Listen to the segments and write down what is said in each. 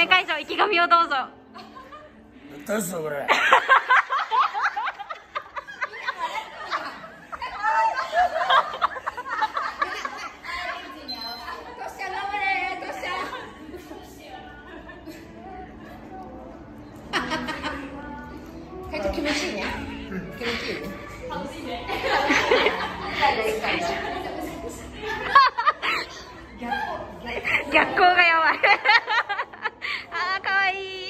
目会長意気込みをどうぞ。 どうするこれ。 気持ちいいね。気持ちいいね。 逆光がやばい。あー、かわいい。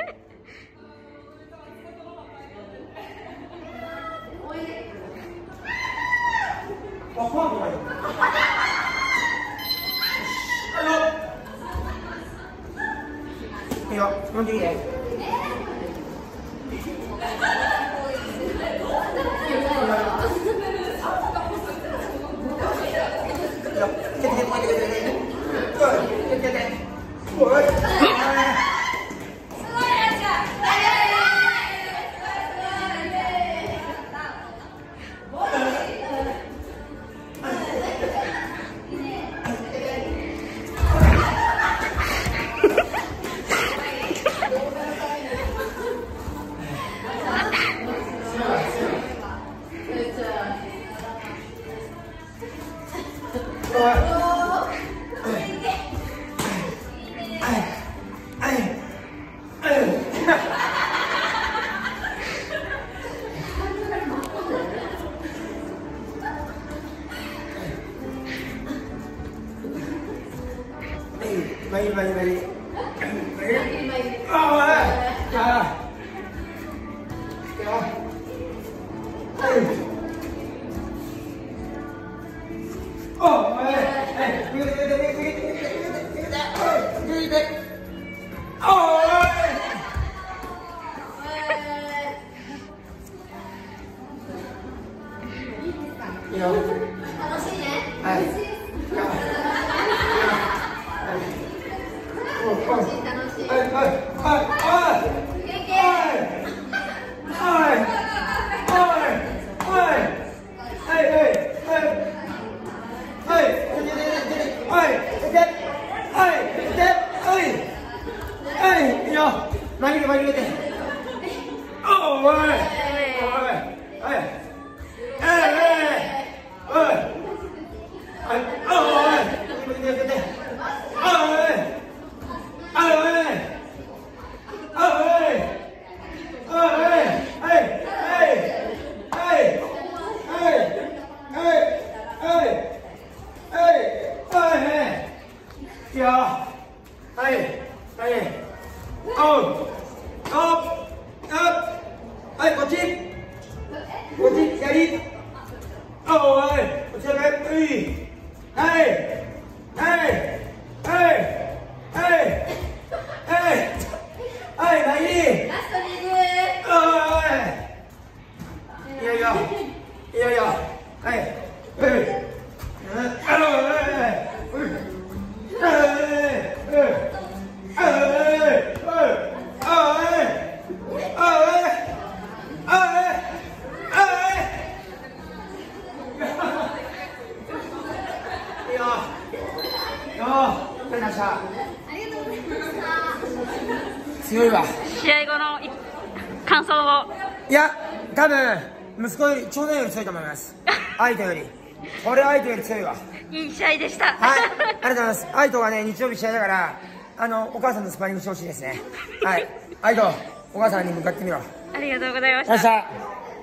いいよ、飲んでいいね。強いわ。 試合後の感想を。 いや、多分息子より長男より強いと思います。愛斗より。これ愛斗より強いわ。 いい試合でした。 はい、ありがとうございます。愛斗がね、日曜日試合だから、お母さんとスパーリングしてほしいですね。はい、愛斗、お母さんに向かってみろ。 ありがとうございました。 あ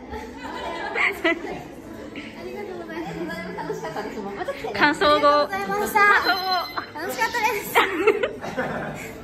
りがとうございます。楽しかったです。 感想後。 楽しかったです。